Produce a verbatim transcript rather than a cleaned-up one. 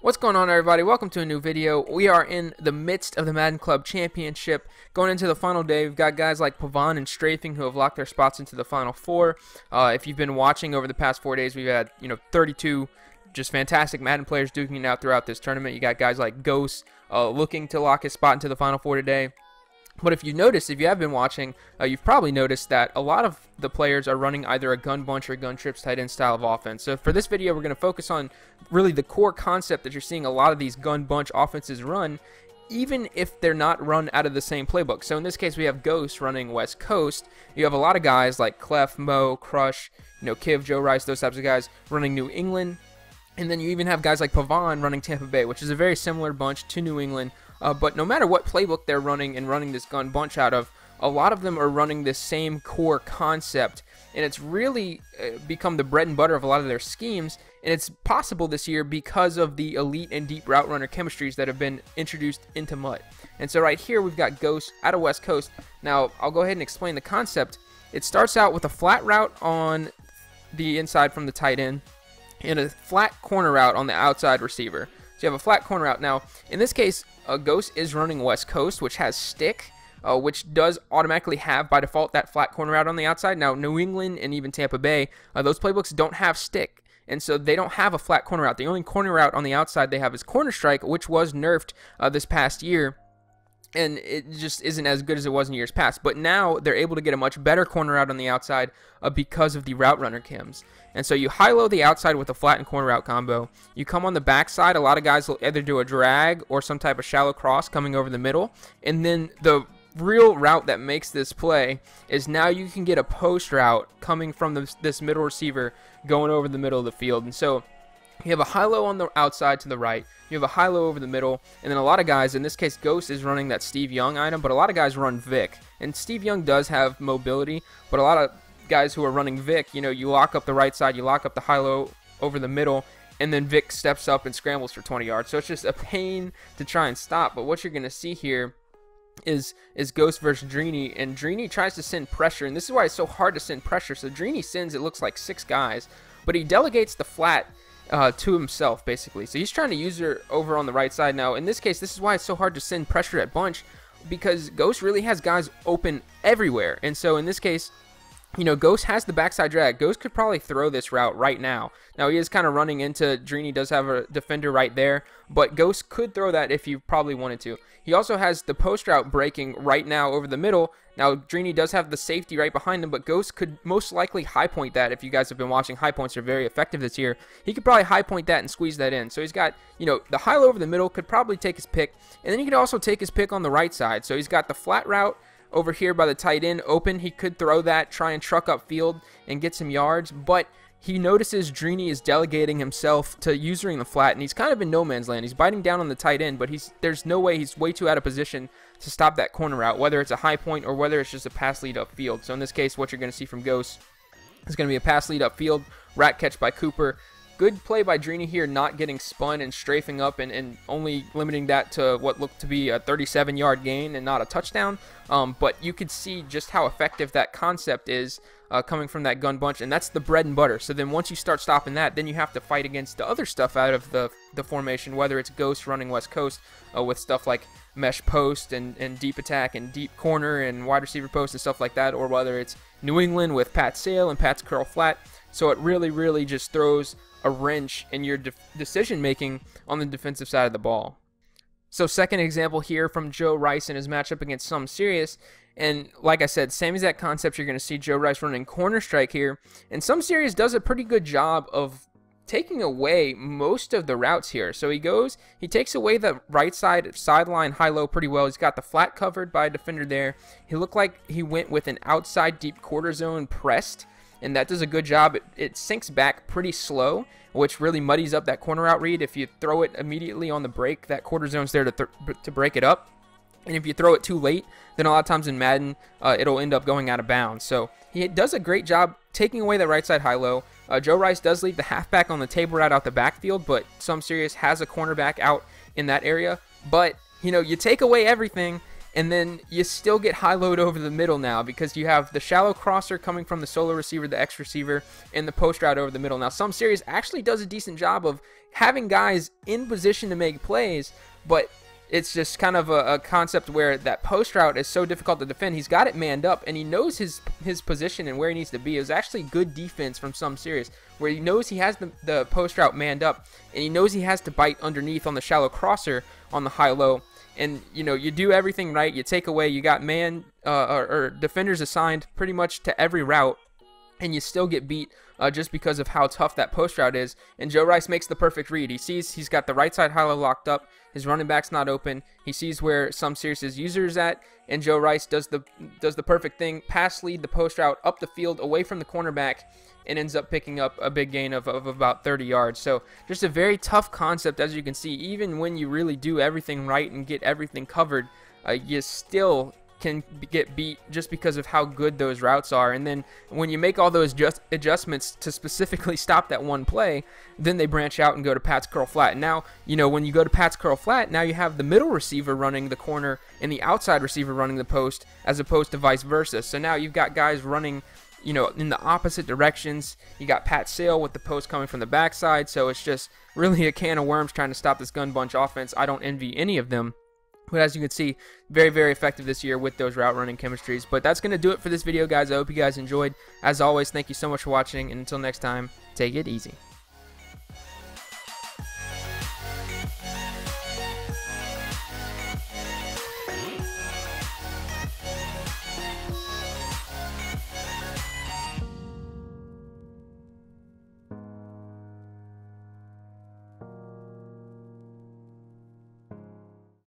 What's going on, everybody? Welcome to a new video. We are in the midst of the Madden Club Championship. Going into the final day, we've got guys like Pavon and Strafing who have locked their spots into the final four. Uh, if you've been watching over the past four days, we've had, you know, thirty-two just fantastic Madden players duking it out throughout this tournament. You got guys like Ghost uh, looking to lock his spot into the final four today. But if you notice, if you have been watching, uh, you've probably noticed that a lot of the players are running either a gun bunch or gun trips tight end style of offense. So for this video, we're going to focus on really the core concept that you're seeing a lot of these gun bunch offenses run, even if they're not run out of the same playbook. So in this case, we have Ghost running West Coast. You have a lot of guys like Clef, Mo, Crush, you know, Kiv, Joe Rice, those types of guys running New England. And then you even have guys like Pavon running Tampa Bay, which is a very similar bunch to New England. Uh, but no matter what playbook they're running and running this gun bunch out of, a lot of them are running this same core concept. And it's really uh, become the bread and butter of a lot of their schemes. And it's possible this year because of the elite and deep route runner chemistries that have been introduced into M U T. And so right here we've got Ghost out of West Coast. Now I'll go ahead and explain the concept. It starts out with a flat route on the inside from the tight end and a flat corner route on the outside receiver. So you have a flat corner route. Now, in this case, uh, Ghost is running West Coast, which has stick, uh, which does automatically have, by default, that flat corner route on the outside. Now, New England and even Tampa Bay, uh, those playbooks don't have stick, and so they don't have a flat corner route. The only corner route on the outside they have is corner strike, which was nerfed uh, this past year, and it just isn't as good as it was in years past. But now they're able to get a much better corner out on the outside uh, because of the route runner chems. And so you high-low the outside with a flat and corner route combo. You come on the backside. A lot of guys will either do a drag or some type of shallow cross coming over the middle. And then the real route that makes this play is now you can get a post route coming from this, this middle receiver going over the middle of the field. And so you have a high-low on the outside to the right. You have a high-low over the middle. And then a lot of guys, in this case, Ghost is running that Steve Young item, but a lot of guys run Vic. And Steve Young does have mobility, but a lot of guys who are running Vic, you know, you lock up the right side, you lock up the high-low over the middle, and then Vic steps up and scrambles for twenty yards. So it's just a pain to try and stop. But what you're going to see here is is Ghost versus Dreeny, and Dreeny tries to send pressure, and this is why it's so hard to send pressure. So Dreeny sends, it looks like six guys, but he delegates the flat uh, to himself, basically. So he's trying to use her over on the right side. Now, in this case, this is why it's so hard to send pressure at bunch, because Ghost really has guys open everywhere. And so in this case, you know, Ghost has the backside drag. Ghost could probably throw this route right now. Now, he is kind of running into Dreeny, does have a defender right there, but Ghost could throw that if he probably wanted to. He also has the post route breaking right now over the middle. Now, Dreeny does have the safety right behind him, but Ghost could most likely high point that. If you guys have been watching, high points are very effective this year. He could probably high point that and squeeze that in. So he's got, you know, the high low over the middle, could probably take his pick, and then he could also take his pick on the right side. So he's got the flat route over here by the tight end open. He could throw that, try and truck up field and get some yards, but he notices Dreeny is delegating himself to using the flat, and he's kind of in no man's land. He's biting down on the tight end, but he's there's no way, he's way too out of position to stop that corner route, whether it's a high point or whether it's just a pass lead up field. So in this case, what you're going to see from Ghost is going to be a pass lead up field, rat catch by Cooper. Good play by Dreeny here, not getting spun and strafing up and, and only limiting that to what looked to be a thirty-seven yard gain and not a touchdown. Um, but you could see just how effective that concept is uh, coming from that gun bunch, and that's the bread and butter. So then once you start stopping that, then you have to fight against the other stuff out of the, the formation, whether it's Ghost running West Coast uh, with stuff like mesh post and, and deep attack and deep corner and wide receiver post and stuff like that, or whether it's New England with Pat Sale and Pat's curl flat. So it really, really just throws a wrench in your de decision making on the defensive side of the ball. So second example here from Joe Rice in his matchup against Some Serious, and like I said, same exact concept. You're going to see Joe Rice running corner strike here, and Some Serious does a pretty good job of taking away most of the routes here. So he goes, he takes away the right side sideline high-low pretty well. He's got the flat covered by a defender there. He looked like he went with an outside deep quarter zone pressed, and that does a good job. It, it sinks back pretty slow, which really muddies up that corner route read. If you throw it immediately on the break, that quarter zone's there to, th to break it up. And if you throw it too late, then a lot of times in Madden, uh, it'll end up going out of bounds. So he does a great job taking away that right side high-low. Uh, Joe Rice does leave the halfback on the table route out the backfield, but Some Serious has a cornerback out in that area. But, you know, you take away everything, And then you still get high load over the middle now because you have the shallow crosser coming from the solo receiver, the X receiver, and the post route over the middle. Now, some series actually does a decent job of having guys in position to make plays, but it's just kind of a, a concept where that post route is so difficult to defend. He's got it manned up, and he knows his his position and where he needs to be. It was actually good defense from some series where he knows he has the, the post route manned up, and he knows he has to bite underneath on the shallow crosser on the high-low. And, you know, you do everything right. You take away, you got man uh, or, or defenders assigned pretty much to every route, and you still get beat uh, just because of how tough that post route is. And Joe Rice makes the perfect read. He sees he's got the right side high-low locked up. His running back's not open. He sees where some series' user is at, and Joe Rice does the does the perfect thing. Pass lead the post route up the field away from the cornerback, and ends up picking up a big gain of, of about thirty yards. So just a very tough concept, as you can see. Even when you really do everything right and get everything covered, uh, you still can get beat just because of how good those routes are. And then when you make all those just adjustments to specifically stop that one play, then they branch out and go to Pat's curl flat. And now, you know, when you go to Pat's curl flat, now you have the middle receiver running the corner and the outside receiver running the post, as opposed to vice versa. So now you've got guys running, you know, in the opposite directions. You got Pat Sale with the post coming from the backside. So it's just really a can of worms trying to stop this gun bunch offense. I don't envy any of them. But as you can see, very, very effective this year with those route running chemistries. But that's going to do it for this video, guys. I hope you guys enjoyed. As always, thank you so much for watching. And until next time, take it easy.